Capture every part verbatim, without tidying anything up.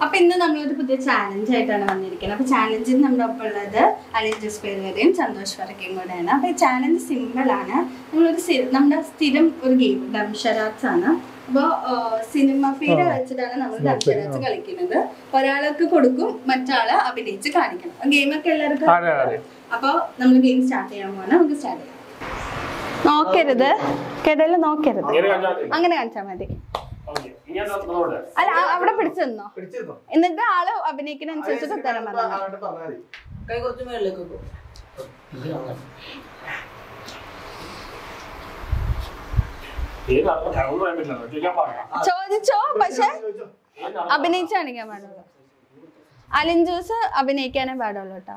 അപ്പൊ ഇന്ന് നമ്മളൊരു പുതിയ ചാലഞ്ച് ആയിട്ടാണ് വന്നിരിക്കുന്നത്. അപ്പൊ ചാലഞ്ചിൽ നമ്മുടെ ഒപ്പം ഉള്ളത് അലിൻ ജോസ് പേരുവരെയും സന്തോഷ് വർക്കയും കൂടെയാണ്. അപ്പൊ ഈ ചാലഞ്ച് സിമ്പിൾ ആണ്. നമ്മളൊരു നമ്മുടെ സ്ഥിരം ഒരു ഗെയിം ഡംഷറാറ്റ്സ് ആണ്. അപ്പോൾ സിനിമ ഫീഡ് വെച്ചിട്ടാണ് നമ്മൾ ഡംഷറാറ്റ്സ് കളിക്കുന്നത്. ഒരാൾക്ക് കൊടുക്കും, മറ്റാള് അഭിനയിച്ച് കാണിക്കണം. ഗെയിമൊക്കെ എല്ലാവർക്കും അപ്പൊ നമ്മൾ ഗെയിം സ്റ്റാർട്ട് ചെയ്യാൻ പോവാണ്. നമുക്ക് സ്റ്റാർട്ട് ചെയ്യാം. നോക്കരുത്, കിടയില് നോക്കരുത്, അങ്ങനെ കാണിച്ചാൽ മതി. അല്ല അവിടെ പിടിച്ചു നിന്നോ, എന്നിട്ട് ആള് അഭിനയിക്കുന്ന അനുസരിച്ചിട്ട് ഉത്തരം പറഞ്ഞു. ചോദിച്ചോ, പക്ഷെ അഭിനയിച്ച് കാണിക്കാൻ പാടുള്ളൂ. അലിൻ ജോസ് അഭിനയിക്കാനേ പാടുള്ളൂ കേട്ടോ.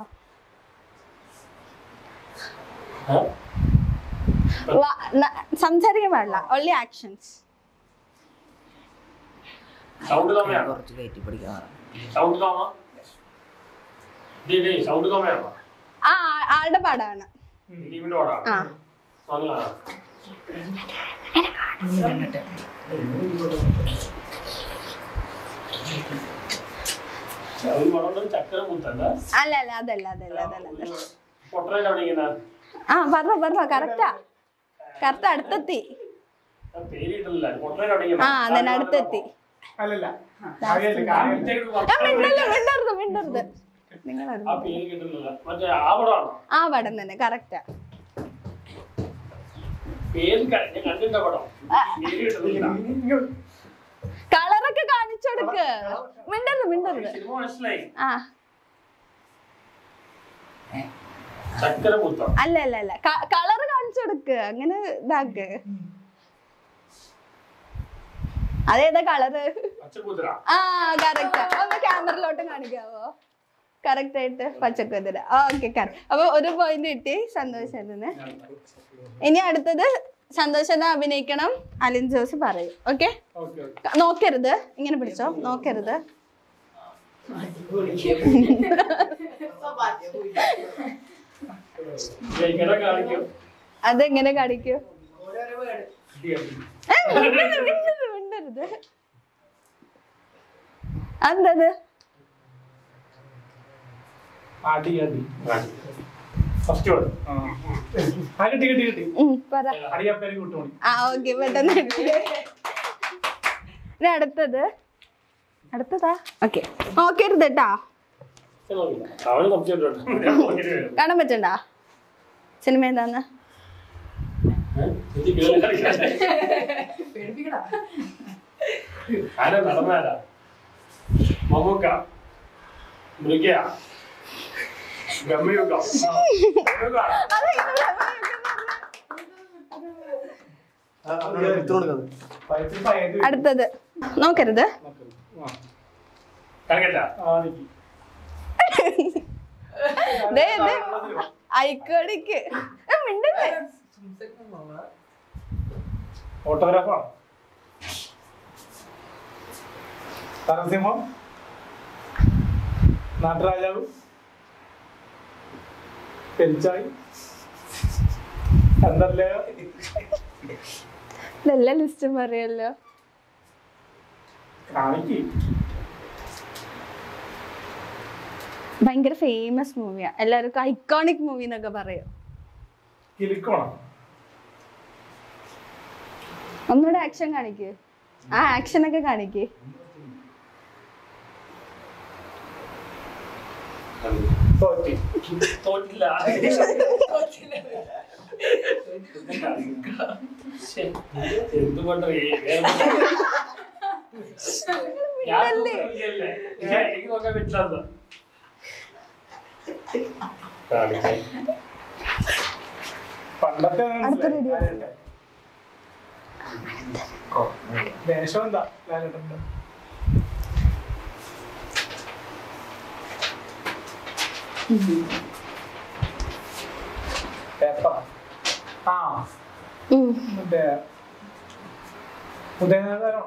സംസാരിക്കാൻ പാടില്ല, ഓൺലി ആക്ഷൻസ്. ആ ആളുടെ പാടാണ്. ആ അല്ല അല്ല അതല്ല അതല്ല അതല്ല ആ പറഞ്ഞോ പറഞ്ഞോ, കറക്റ്റാ കറക്റ്റ് അടുത്തെത്തി. ആ അതന്നെ അടുത്തെത്തി. മിണ്ടരുത് മിണ്ടരുത്, ആ പടം തന്നെ കറക്റ്റാ. കളറൊക്കെ കാണിച്ചു കൊടുക്ക്. മിണ്ടരുത് മിണ്ടരുത്. ആ അല്ല അല്ല അല്ല കളറ് കാണിച്ചു കൊടുക്ക്, അങ്ങനെ ഇതാക്ക്. അതേതാ കളറ്? ആ കറക്റ്റ്. ഒന്ന് ക്യാമറയിലോട്ട് കാണിക്കാവോ? കറക്റ്റ് ആയിട്ട് പച്ചക്കുതിര. Okay correct. അപ്പൊ ഒരു പോയിന്റ് കിട്ടി സന്തോഷത്തിന്. ഇനി അടുത്തത് സന്തോഷനെ അഭിനയിക്കണം, അലിൻ ജോസ് പറയും. ഓക്കെ, നോക്കരുത്, ഇങ്ങനെ പിടിച്ചോ, നോക്കരുത്. അതെങ്ങനെ കാണിക്കൂ? മിണ്ടരുത്. എന്തത്? അടുത്തത് അടുത്തതാ. ഓക്കെ, നോക്കരുത് കേട്ടാ. കാണാൻ പറ്റണ്ട സിനിമ എന്താന്ന്? അടുത്തത് നോക്കരുത്. ഐക്കോണിക്ക് മിണ്ടല്ലേ. ഓട്ടോഗ്രാഫാണ്. നരസിംഹം, നാട്ടുരാജാവ്, പെരിച്ചായി, എന്തല്ലേ നല്ല ലിസ്റ്റ് പറയല്ലോ. കാണിക്ക്. ഭയങ്കര ഫേമസ് മൂവിയാ, എല്ലാവർക്കും ഐക്കോണിക് മൂവി എന്നൊക്കെ പറയും. ഒന്നുകൂടെ ആക്ഷൻ കാണിക്ക്. ആ ആക്ഷൻ ഒക്കെ കാണിക്ക്. പണ്ടത്തെ ദേശം എന്താ ലാലേട്ടൻ്റെ? ആ മറ്റേ ഉദയനാരായണോ?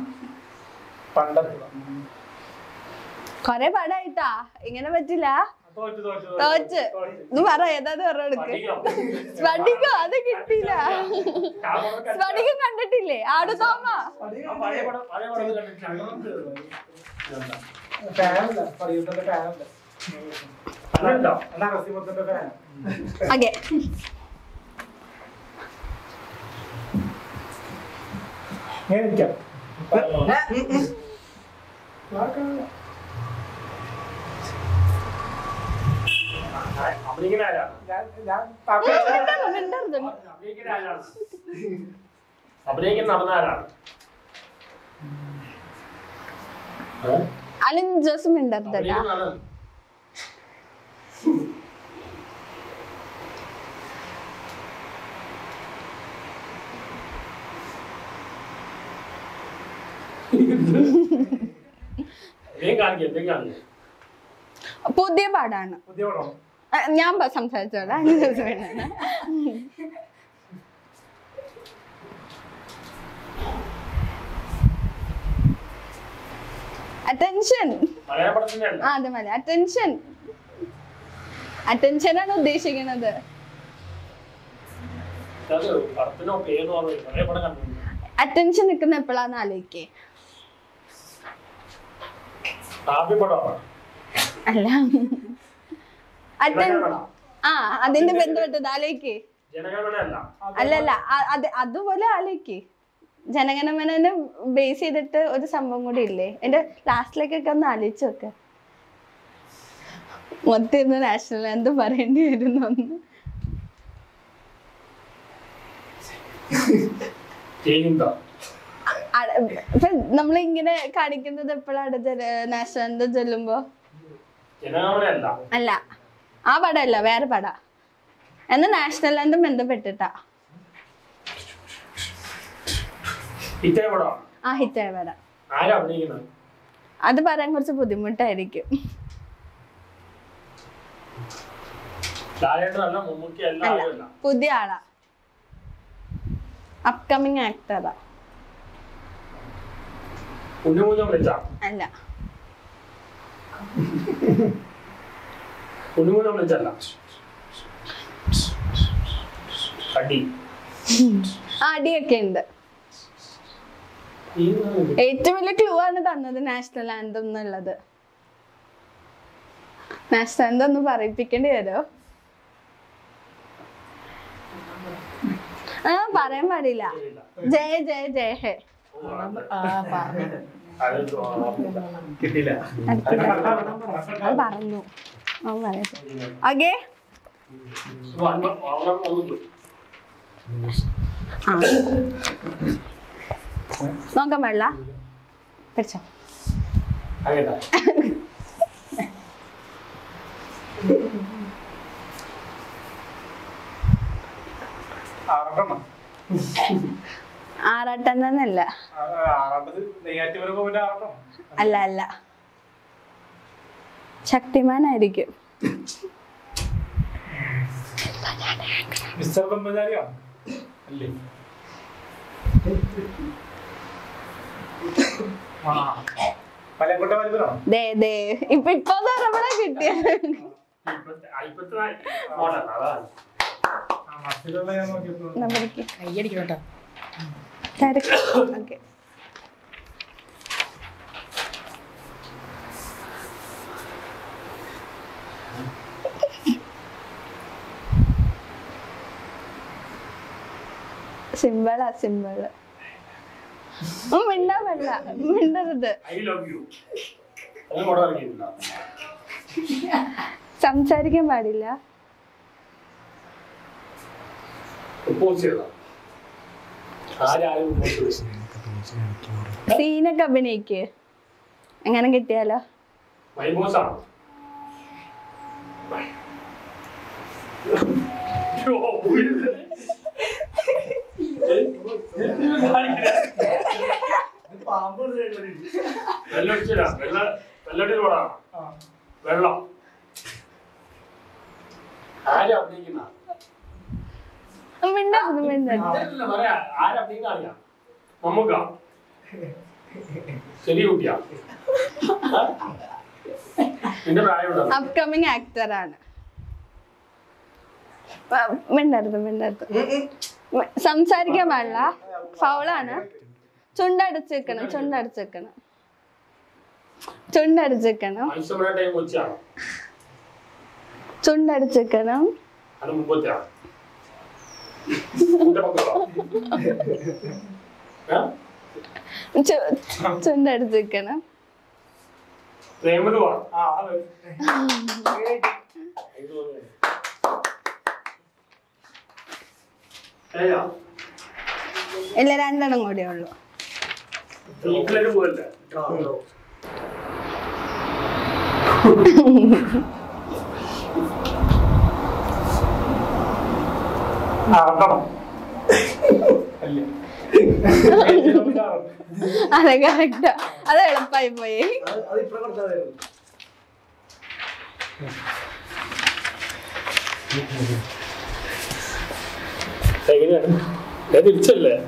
പണ്ടത്തെ കൊറേ പാടായിട്ടാ, ഇങ്ങനെ പറ്റില്ല. തോറ്റ് തോറ്റ് തോറ്റ് ഇത് പറ ഏതാന്ന് പറഞ്ഞെടുക്ക്. സ്ഫടികം അത് കിട്ടിയില്ല. സ്ഫടികം കണ്ടിട്ടില്ലേ? ആടുതോമ ഓക്കെ. അലിൻ ജോസും മിണ്ടരുതട്ടാ. പുതിയ പാടാണ്. ഞാൻ സംസാരിച്ചോളാം. അറ്റൻഷൻ. അതെ മല അറ്റൻഷൻ. അറ്റൻഷൻ ആണ് ഉദ്ദേശിക്കുന്നത്. അറ്റൻഷൻ നിൽക്കുന്ന എപ്പോഴാന്ന് ആലോചിക്കേ. അല്ല ആ അതിന്റെ ബന്ധപ്പെട്ടത് ആലോചിക്കേ. അല്ലല്ല അത് അതുപോലെ ആലോചിക്കേ. ജനഗണമനെ ബേസ് ചെയ്തിട്ട് ഒരു സംഭവം കൂടി ഇല്ലേ? എന്റെ ലാസ്റ്റിലേക്കൊക്കെ ഒന്ന് ആലോചിച്ച് നോക്ക്. മൊത്തം ഇന്ന് നാഷണൽ ആന്തം പറയേണ്ടി വരുന്നു. ഒന്ന് നമ്മളിങ്ങനെ കാണിക്കുന്നത് എപ്പോഴാണ് നാഷണൽ ആന്തം ചൊല്ലുമ്പോ? അല്ല ആ പടമല്ല, വേറെ പട. എന്നാ നാഷണൽ ആന്തം ബന്ധപ്പെട്ടിട്ടാ. ആ ഹിറ്റായ പട. അത് പറയാൻ കുറച്ച് ബുദ്ധിമുട്ടായിരിക്കും. പുതിയ ആളാ, അപ്കമിങ് ആക്ടറാ. അല്ല അടിയൊക്കെ ഉണ്ട്. ഏറ്റവും വലിയ ക്ലൂ ആണ് തന്നത് നാഷണൽ ആന്തം എന്നുള്ളത്. നാഷണൽ ആന്തം ഒന്ന് പറയിപ്പിക്കേണ്ടി വരുമോ? ആ പറയാൻ പാടില്ല. ജയ ജയ ജയ ഹേ. അത് പറഞ്ഞു. ഓക്കെ നോക്കാൻ പാടില്ല. പഠിച്ചോ. ആറാട്ടെന്നല്ല. അല്ല അല്ല ശക്തിമാനായിരിക്കും. ഇപ്പൊ ഇപ്പൊ നമ്മളെ കിട്ടിയ കയ്യടിക്കണോ? Okay സിമ്പിളാ simple. മിണ്ടാൻ പാടില്ല, മിണ്ടരുത്. സംസാരിക്കാൻ പാടില്ല. സീനൊക്കെ അഭിനയിക്ക്. എങ്ങനെ കിട്ടിയാലോ? വെള്ളം മിണ്ടരുത് മിണ്ടരുത്. ശരി കുട്ടിയാ. അപ്കമിങ് ആക്ടർ ആണ്. മിണ്ടരുത് മിണ്ടരുത് സംസാരിക്കാൻ പാടില്ല, ഫൗളാണ്. ചുണ്ടടിച്ച് വെക്കണം, ചുണ്ടടിച്ച് വെക്കണം, ചുണ്ടടിച്ച് വെക്കണം, ചുണ്ടടിച്ച് വെക്കണം. ചുണ്ടടിച്ച് വെക്കണം. ഇല്ല, രണ്ടെണ്ണം കൂടിയേ ഉള്ളൂ. അതെ കറക്റ്റാ, അത് എളുപ്പമായി പോയി. തിരിച്ചല്ലേ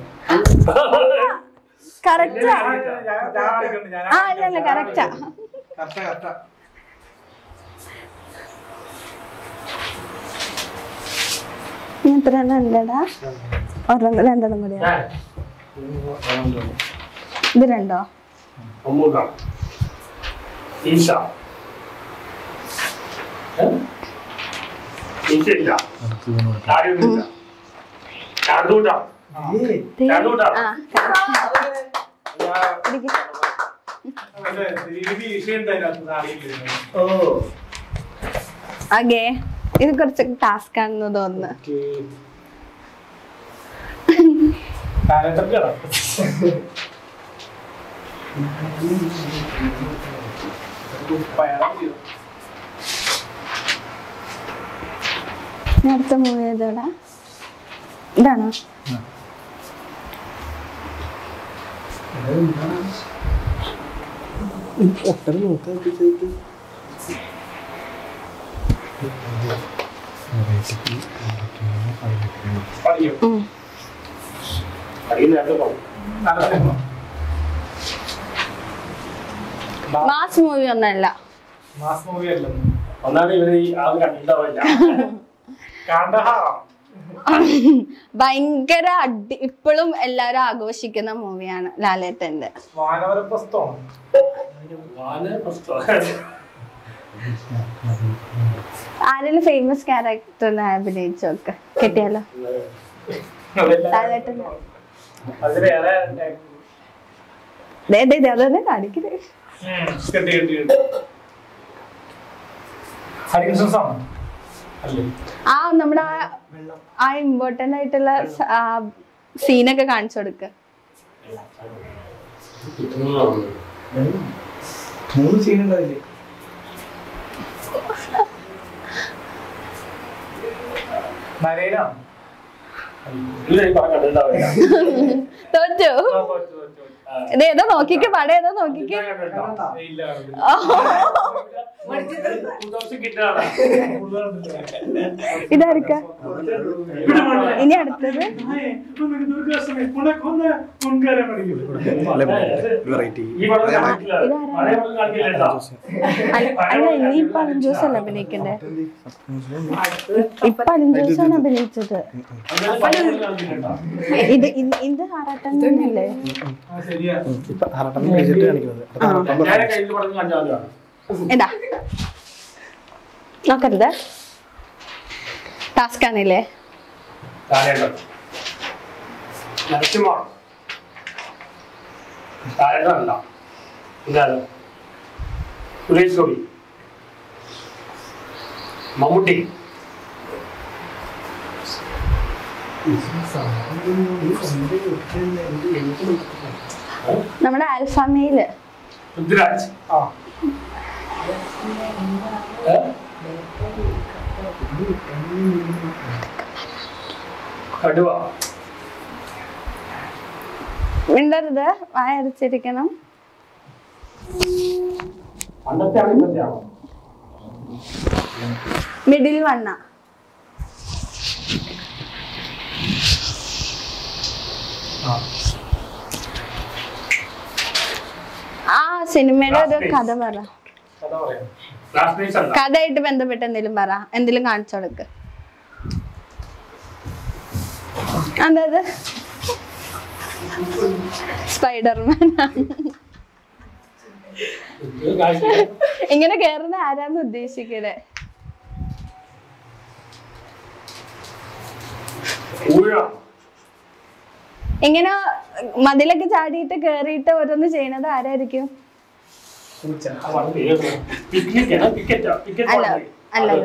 കറക്റ്റാ. ആ അല്ല കറക്റ്റാ. എത്ര എണ്ണം ഉണ്ടടാ? ഒരെണ്ണം രണ്ടെണ്ണം കൂടിയാ? ഇത് രണ്ടോ? ഓക്കേ, ഇത് കുറച്ച് ടാസ്ക് ആണെന്ന് തോന്നുന്നു. അടുത്ത മൂവി ഏതോടാ? ഇതാണോ? മാസ് മൂവി ഒന്നല്ല. മാസ് മൂവി അല്ല, ഒന്നാണ് ഇവര് കണ്ടിട്ടുണ്ടാവില്ല. ഭയങ്കര അടി, ഇപ്പോഴും എല്ലാരും ആഘോഷിക്കുന്ന മൂവിയാണ് ലാലേട്ടന്റെ ആരെങ്കിലും ഫേമസ് ക്യാരക്ടറിനെ അഭിനയിച്ചോക്കെ കിട്ടിയാലോ? ലാലേട്ടൻ അതന്നെ കാണിക്കണേ. ആ നമ്മുടെ ആ ഇമ്പോർട്ടന്റ് ആയിട്ടുള്ള സീനൊക്കെ കാണിച്ചു കൊടുക്ക. മൂന്ന് സീൻ ഉണ്ടാവില്ലേ? തോറ്റു. ഇതേതോ നോക്കിക്ക്, പടം ഏതോ നോക്കിക്ക്. ഇതായിരിക്ക ഇനി അടുത്തത്. അല്ല, ഇനിയിപ്പൊ അലഞ്ചൂസല്ല അഭിനയിക്കണ്ടേ? ഇപ്പൊ അലഞ്ചൂസാണ് അഭിനയിച്ചത്. ഇത് ഇത് ആറാട്ടം തന്നെയല്ലേ? ഏതാ നോക്കരുത്, ടാസ്ക് ആണല്ലേ? മമ്മൂട്ടി, നമ്മുടെ ആൽഫാമയില് പൃഥ്വിരാജ്, കടുവ, മിണ്ടരുത്, വായ അടച്ചിരിക്കണം. മിഡിൽ വണ്ണ, ആ സിനിമയുടെ ഒരു കഥ പറ. കഥയായിട്ട് ബന്ധപ്പെട്ട് എന്തെങ്കിലും പറ, എന്തെങ്കിലും കാണിച്ചു കൊടുക്ക്. അതായത് സ്പൈഡർമാൻ ഇങ്ങനെ കേറുന്ന ആരാന്ന് ഉദ്ദേശിക്കണേ? ഇങ്ങനെ മതിലൊക്കെ ചാടിയിട്ട് കേറിയിട്ട് ഓരോന്ന് ചെയ്യണത് ആരായിരിക്കും? അല്ല അല്ലല്ല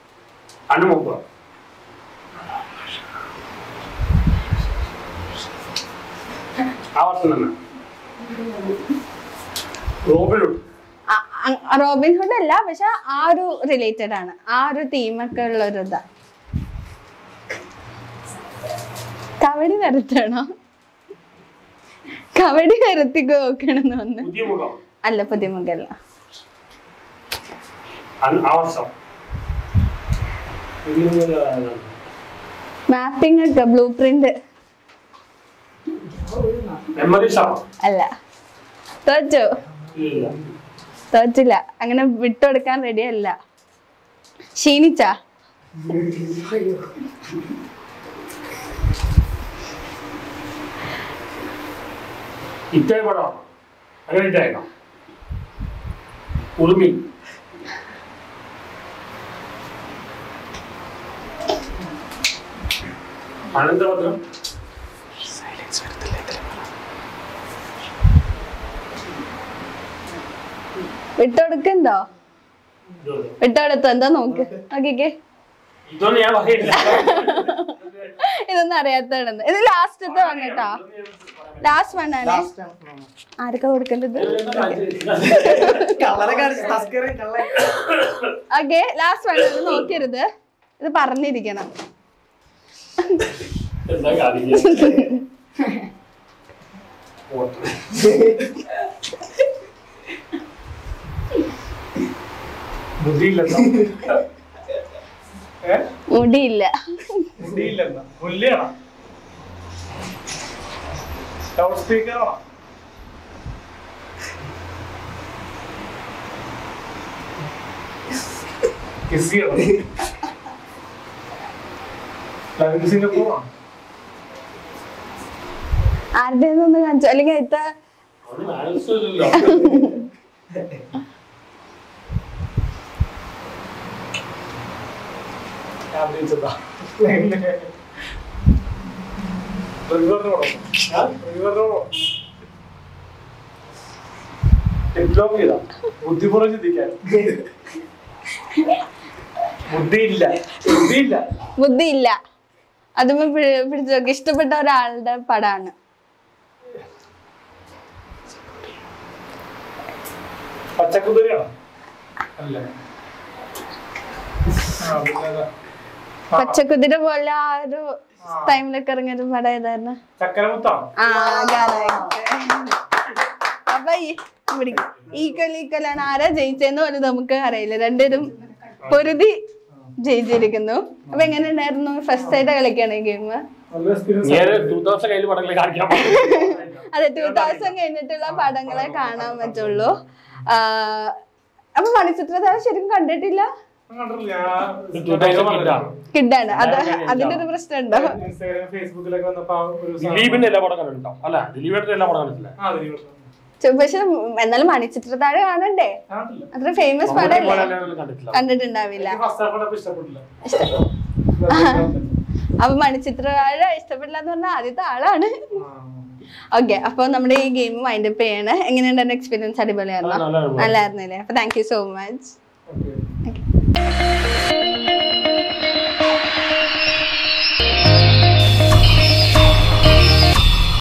റോബിൻഹുഡ് അല്ല, പക്ഷെ ആ ഒരു റിലേറ്റഡ് ആണ്, ആ ഒരു തീമൊക്കെ ഉള്ള ഒരു ഇതാ. കവടി വരത്താണോ? കവടി വരത്തിക്ക് നോക്കണെന്ന് വന്ന്. അല്ല, പുതിയ മുഖല്ല. മാപ്പിംഗ് ഒക്കെ ബ്ലൂ പ്രിന്റ് അല്ല. തോറ്റോ? തോറ്റില്ല, അങ്ങനെ വിട്ടുകൊടുക്കാൻ റെഡി അല്ല. ക്ഷീണിച്ച അനന്തഭദ്രം വിട്ടുകൊടുക്കണ്ടോ? വിട്ടുകൊടുത്തോ? എന്താ നോക്ക്, നോക്കിക്കേ. ഇതൊന്നും അറിയാത്തതാണ്. ഇത് ലാസ്റ്റത്തെ വന്നിട്ടോ, ലാസ്റ്റ് വണ്ണാണ്. ആർക്കാ കൊടുക്കേണ്ടത്? ഓക്കെ, ലാസ്റ്റ് വണ്ണാണ്, നോക്കരുത്. ഇത് പറഞ്ഞിരിക്കണം. മുടിയില്ല. മുടിയില്ല. ആരുടെ ഒന്ന് കാണിച്ചു, അല്ലെങ്കിൽ ഇത്ത ബുദ്ധിപൂർവ്വം ചിന്തിക്കാൻ. ബുദ്ധിയില്ല, ബുദ്ധിയില്ല, ബുദ്ധിയില്ല. അതുമ്പോ പിടിച്ചു നോക്കി. ഇഷ്ടപ്പെട്ട ഒരാളുടെ പടാണ്. പച്ചക്കുതിരയാണോ? അല്ല, പച്ചക്കുതിര പോലെ ആ ഒരു ടൈമിലൊക്കെ ഇറങ്ങിയൊരു പടം ഏതായിരുന്നു? ആ, അപ്പൊ ഈക്വൽ ഈക്വൽ ആണ്. ആരാ ജയിച്ചെന്ന് പോലും നമുക്ക് അറിയില്ല. രണ്ടുപേരും പൊരുതി ജയിച്ചിരിക്കുന്നു. അപ്പൊ എങ്ങനെ ഉണ്ടായിരുന്നു? ഫസ്റ്റ് ആയിട്ട് കളിക്കാണ് ഈ ഗെയിം. അതെ, ടൂ തൗസൻഡ് കഴിഞ്ഞിട്ടുള്ള പടങ്ങളെ കാണാൻ പറ്റുള്ളൂ. അപ്പൊ മണിച്ചിത്രതാഴ് ശരിക്കും കണ്ടിട്ടില്ല. കിഡാണ് അത്, അതിന്റെ ഒരു പ്രശ്നമുണ്ടോ? പക്ഷെ എന്നാലും മണിച്ചിത്രതാഴ് കാണണ്ടേ? അത്ര ഫേമസ് പടല്ലേ? കണ്ടിട്ടുണ്ടാവില്ല. അപ്പൊ മണിച്ചിത്രതാഴ് ഇഷ്ടപ്പെടില്ല എന്ന് പറഞ്ഞാൽ ആദ്യത്തെ ആളാണ്. ഓക്കെ, അപ്പൊ നമ്മുടെ ഈ ഗെയിം വൈൻഡ് അപ്പ് ചെയ്യാണ്. എങ്ങനെയുണ്ടായിരുന്നു എക്സ്പീരിയൻസ്? അടിപൊളിയായിരുന്നു, നല്ലായിരുന്നല്ലേ? അപ്പൊ താങ്ക് യു സോ മച്ച്.